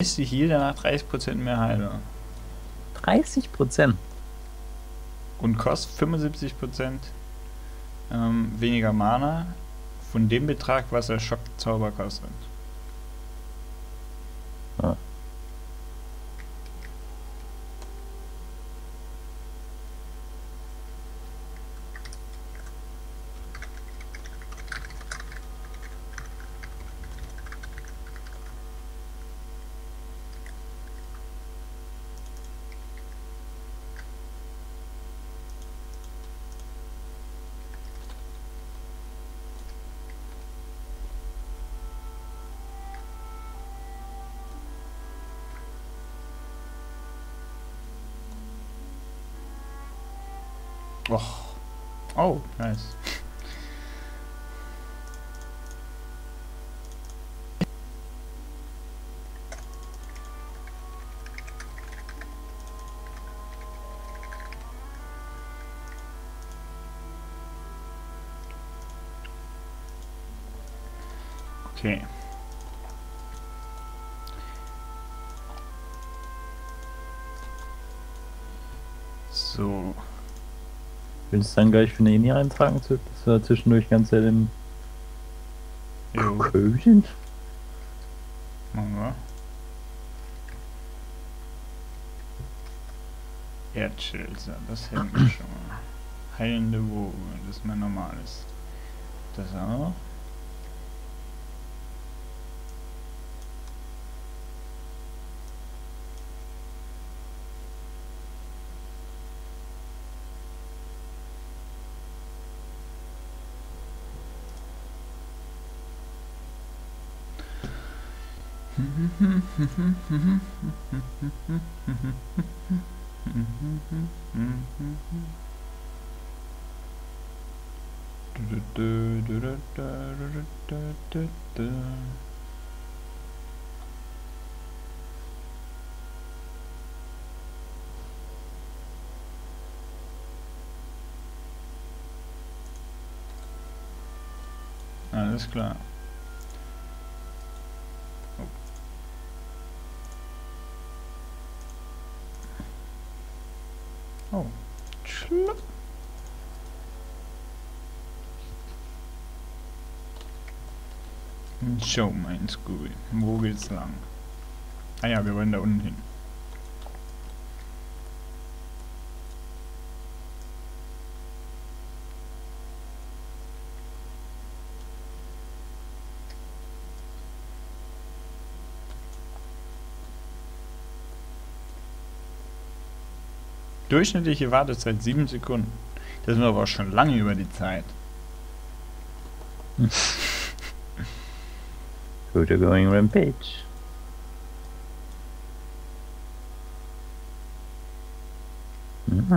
Ist die Heal danach 30% mehr Heiler. 30%. Und kostet 75% weniger Mana von dem Betrag, was der Schockzauber kostet. Ja. Och. Oh, nice. Okay. So. Willst du dann gleich für eine Ini eintragen, dass wir zwischendurch ganz Zeit im Jo. Köchen? Machen wir. Erdschilzer, das hätten wir schon mal. Heilende Woge, das ist mein normales. Das auch. Alles klar. Oh. Schluck. So, mein Scooby. Wo geht's lang? Ah ja, wir wollen da unten hin. Durchschnittliche Wartezeit 7 Sekunden. Das sind aber auch schon lange über die Zeit. Good going Rampage. Ja.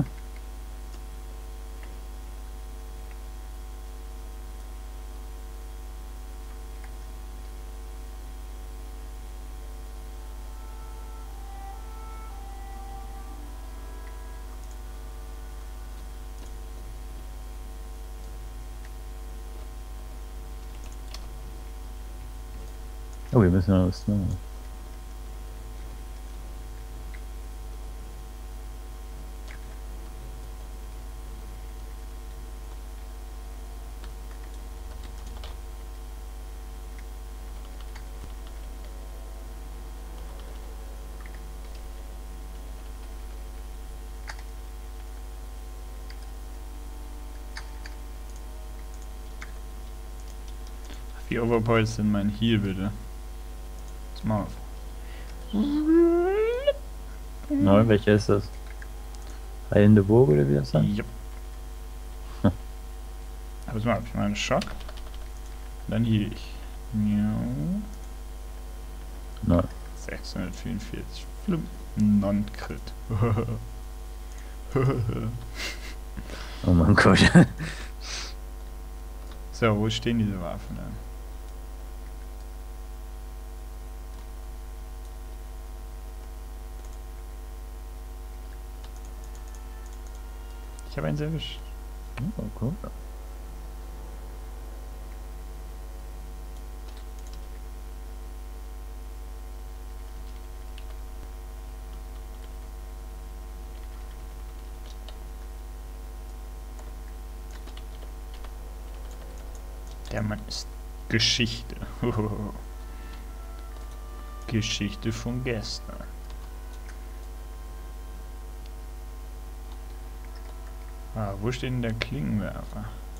Oh, wir müssen noch was machen. Wie overpowered sind mein Heal, bitte? Jetzt mal auf. Neu, welcher ist das? Heilende Woge oder wie das heißt? Jupp. Aber mal, ich meine Schock. Dann heal ich. Nein. 644. Flup. Non-Crit. Oh mein Gott. So, wo stehen diese Waffen denn? Ich habe eins erwischt. Oh, cool. Der Mann ist Geschichte. Geschichte von gestern. Ah, wo steht denn der Klingenwerfer?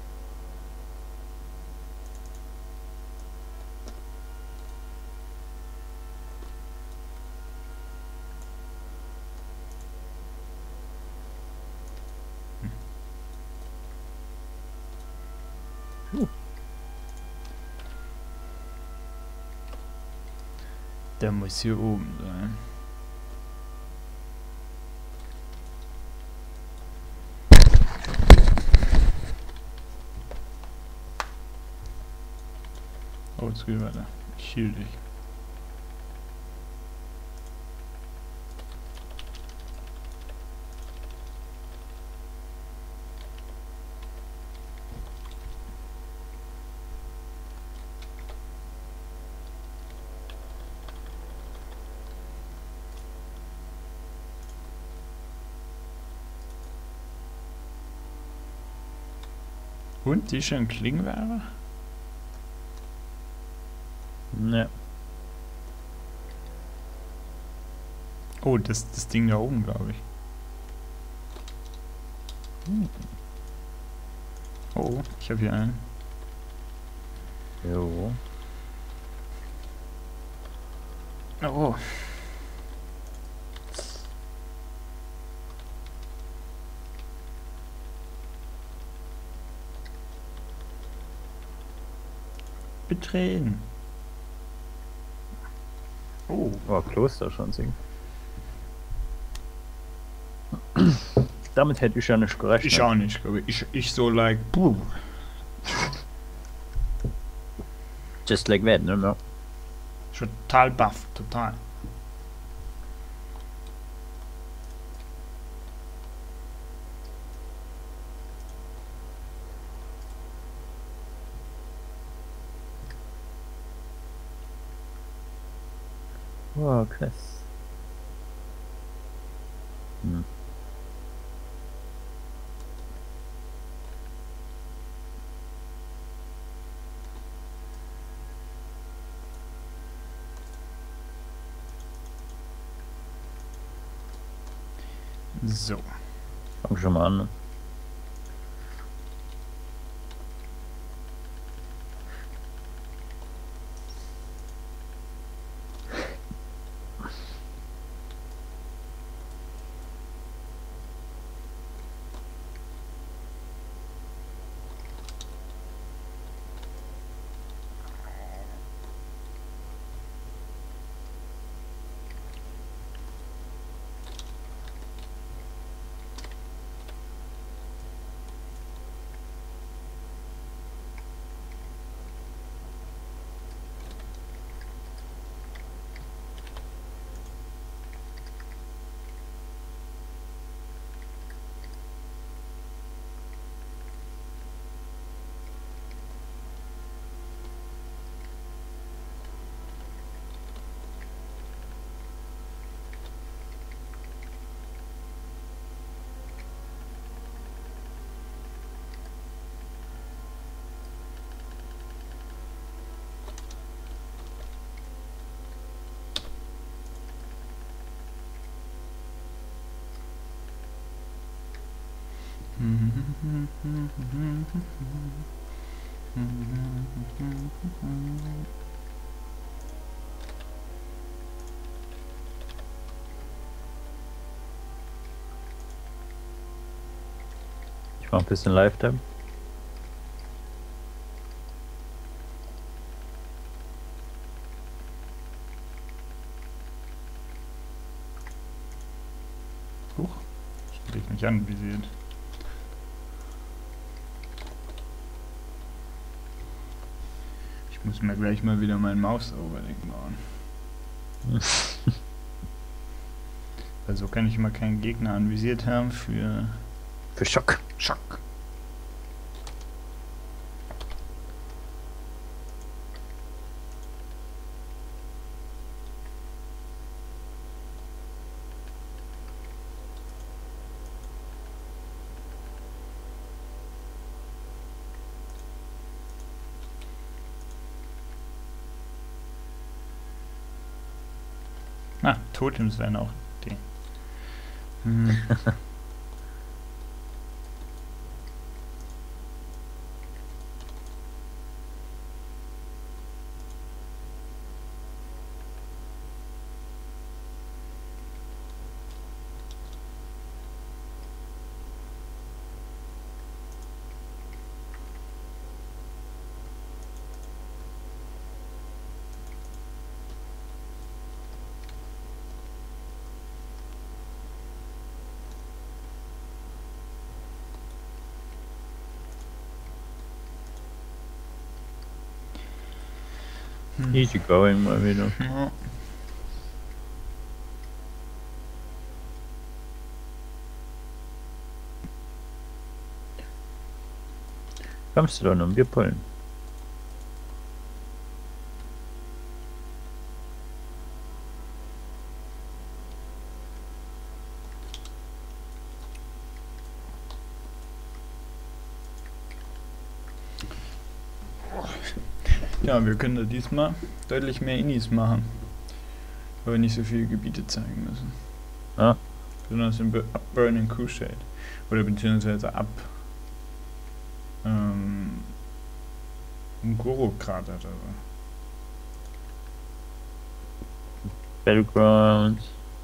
Der muss hier oben sein. Oh, jetzt geht weiter. Ich hielt dich. Und, die ist schon ein Klingenwerfer? Ne. Oh, das Ding da oben, glaube ich. Oh, ich habe hier einen. Jo. Oh. Betreten. Oh. Oh, Klosterschanzing. Damit hätte ich ja nicht gerechnet. Ich auch nicht, glaube ich. Ich so like, puh. Just like that, ne? Total baff, total. Wow, krass. Hm. So. Fang schon mal an. Ne? Ich mach ein bisschen Lifetime. Huch, ich hab dich nicht anvisiert. Ich muss mir gleich mal wieder mein Maus-Overlay bauen. Weil so kann ich immer keinen Gegner anvisiert haben für Schock. Schock. Ah, Totems wären auch die. Hm. Easy going mal wieder. Ja. Kommst du doch noch ein Bier pullen? Ja, wir können da diesmal deutlich mehr Inis machen, weil wir nicht so viele Gebiete zeigen müssen. Ah. Besonders ab Burning Crusade. Oder beziehungsweise ab Ngoro-Krater oder so. Battlegrounds.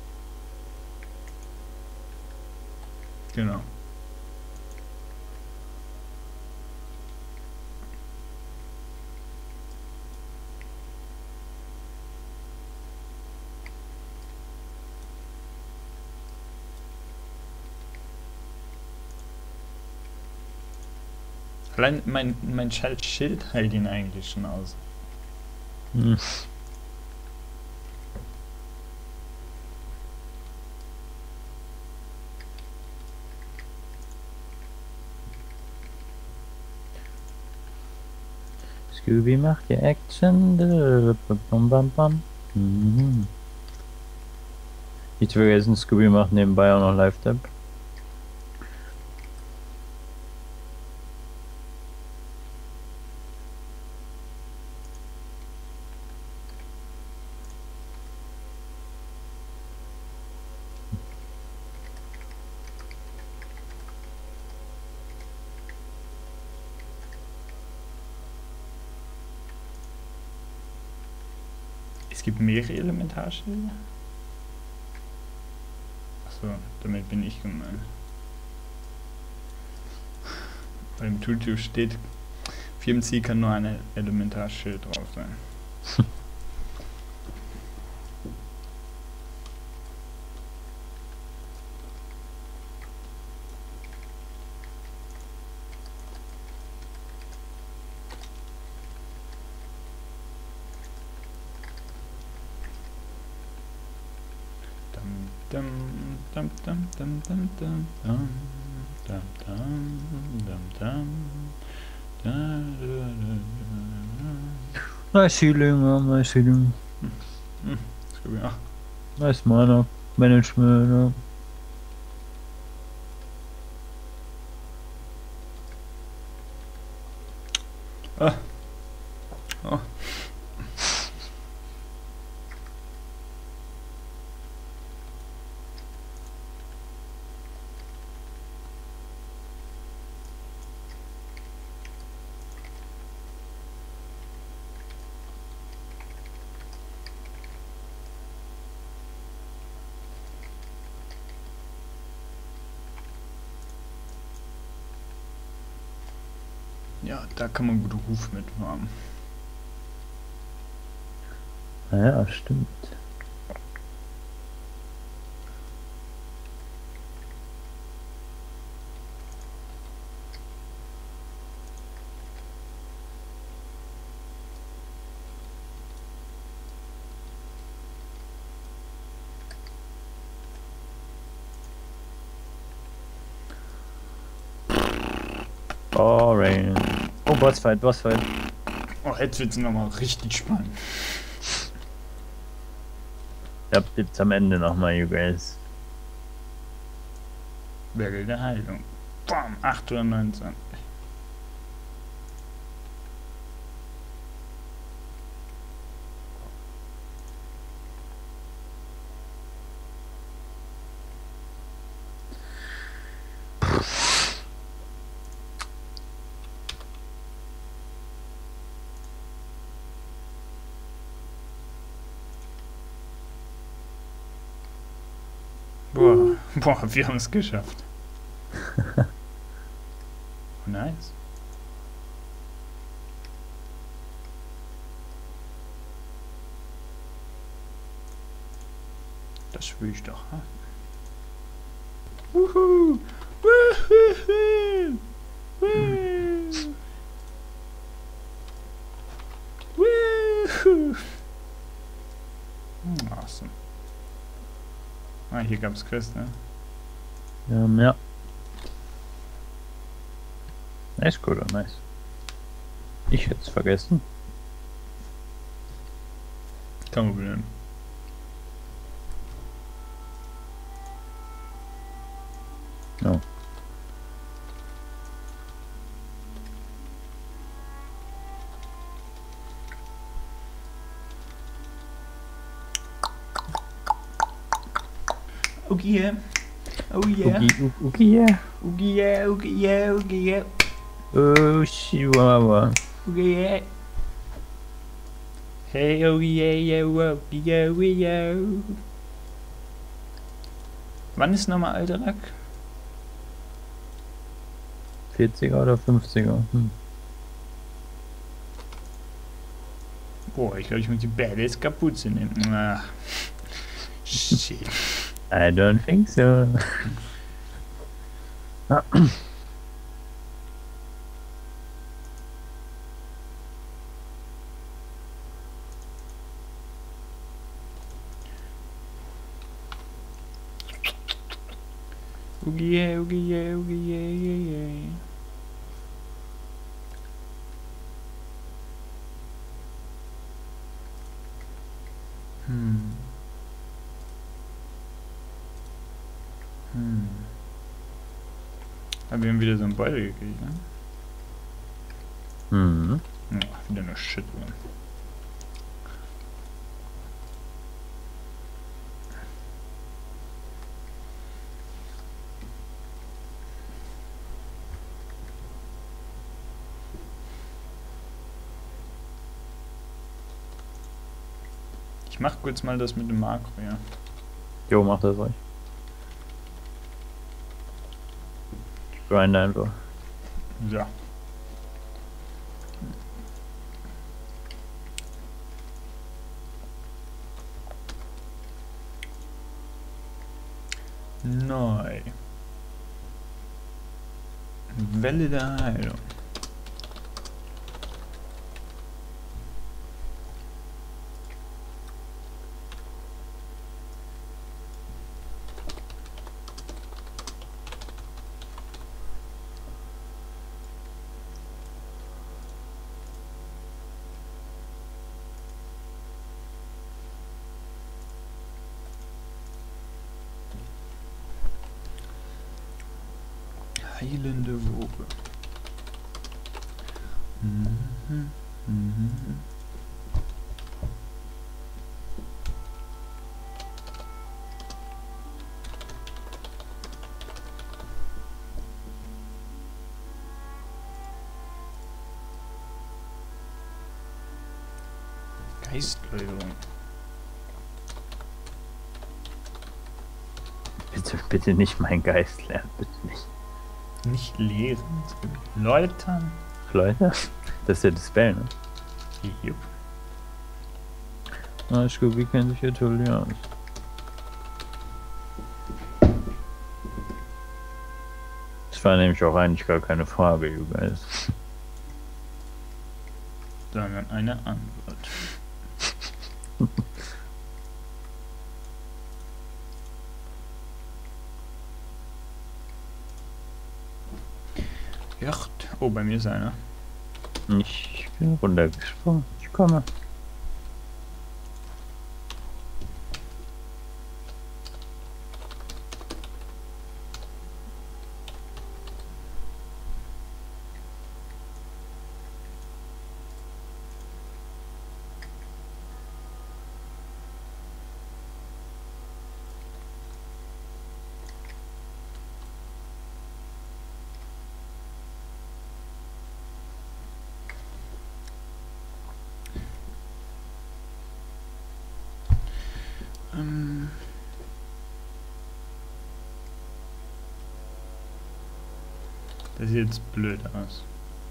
Genau. Allein mein Schild hält ihn eigentlich schon aus. Hm. Scooby macht die Action. Bam, bam, bam. Mhm. Nicht vergessen, Scooby macht nebenbei auch noch Live-Tab. Es gibt mehrere Elementarschilder? Achso, damit bin ich gemeint. Bei dem Tutu steht, auf jedem Ziel kann nur ein Elementarschild drauf sein. Dum, dum, dum, dum, dum, dum, dum, dum, dum, dum, dum. Nice healing, nice healing. Scooby, ach. Nice Mana Management. Ah. Oh. Ja, da kann man gut Ruf mit haben. Ja, stimmt. Boring. Oh, Bossfight, Bossfight. Oh, jetzt wird's nochmal richtig spannend. Ja, jetzt am Ende nochmal, you guys. Bergel der Heilung. Bam, 829. Boah, wir haben es geschafft. Nice. Das will ich doch haben. Wuhu! Wuhu! Wuhu! Wuhu! Awesome. Ah, hier gab es Quest, ne? Ja. Nice, Coder, nice. Ich hätte es vergessen. Kein Problem. Oh. Okay, yeah. Oh yeah. Okay, yeah. Okay, yeah, okay, yeah, okay, yeah. Oh, Chihuahua. Okay, yeah. Hey, oh yeah, yeah, okay, yeah, yeah. Wann ist nochmal Alterak? 40er oder 50er? Boah, ich glaube, ich muss die Badass Kapuze nehmen. Ach. Shit. I don't think so. Okay, yeah, okay, yeah, okay, yeah, yeah, yeah. Aber wir haben wieder so einen Beutel gekriegt, ne? Mhm. Ja, wieder nur Shit drin. Ich mach kurz mal das mit dem Makro, ja. Jo, mach das ruhig. Ich grinde einfach. Ja. Neu. Welle der Heilung. Heilende Woge. Geistläuterung. Bitte nicht mein Geist lernen, bitte nicht. Nicht lehren, läutern. Leute, das ist ja das Spell, ne? Jupp. Ah, Scooby kennt sich ja toll aus. Das war nämlich auch eigentlich gar keine Frage, you guys. Sondern eine Antwort. Jacht. Oh, bei mir ist einer. Ich bin runtergesprungen. Ich komme. Das sieht jetzt blöd aus.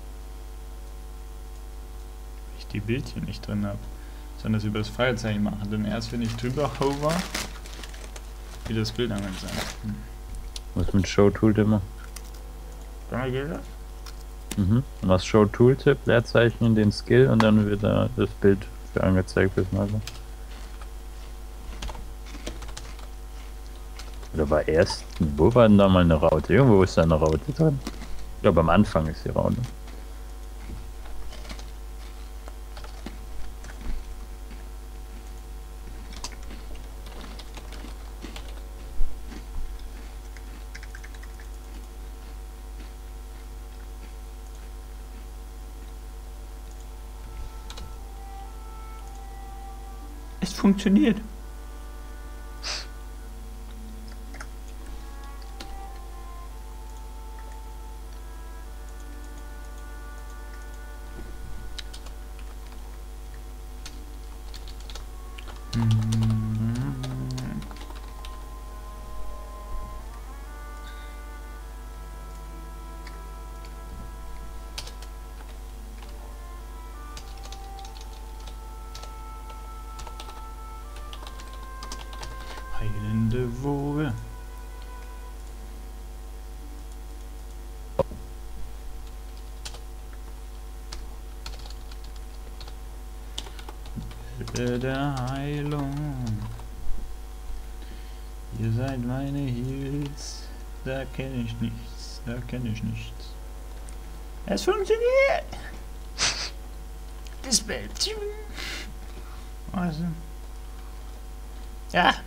Weil ich die Bildchen nicht drin habe. Sondern das über das Fragezeichen machen. Denn erst wenn ich drüber hover, wie das Bild angezeigt. Was mit Show Tooltip immer? Dann geht das? Mhm. Und was Show Tooltip, Leerzeichen in den Skill und dann wird da das Bild für angezeigt wird. Also. Oder war erst, wo war denn da mal eine Raute? Irgendwo ist da eine Raute drin. Ich glaube am Anfang ist die Raute. Es funktioniert. Heilende Woge. Welle der Heilung. Ihr seid meine Heels. Da kenne ich nichts. Da kenne ich nichts. Es funktioniert. Das Bildchen. Also. Ja.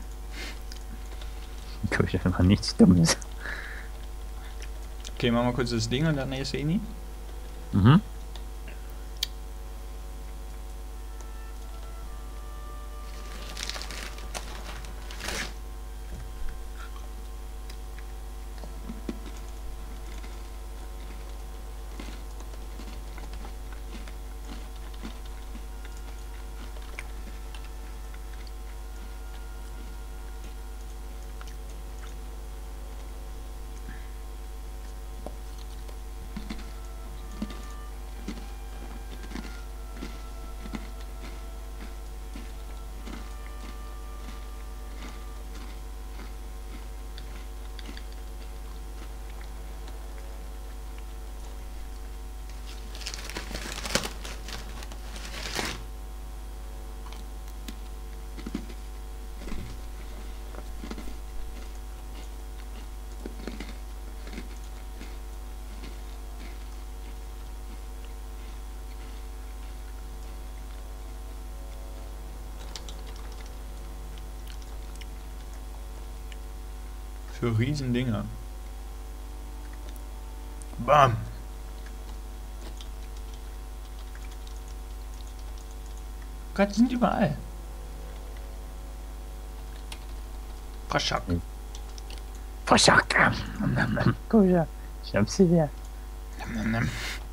Tue ich einfach nichts Dummes. Okay, machen wir kurz das Ding und dann ist Ini. Mhm. Für Riesendinger. Bam. Gott, die sind überall. Fraschack. Verschackt. Cool, ja. Ich hab sie hier. Nimm.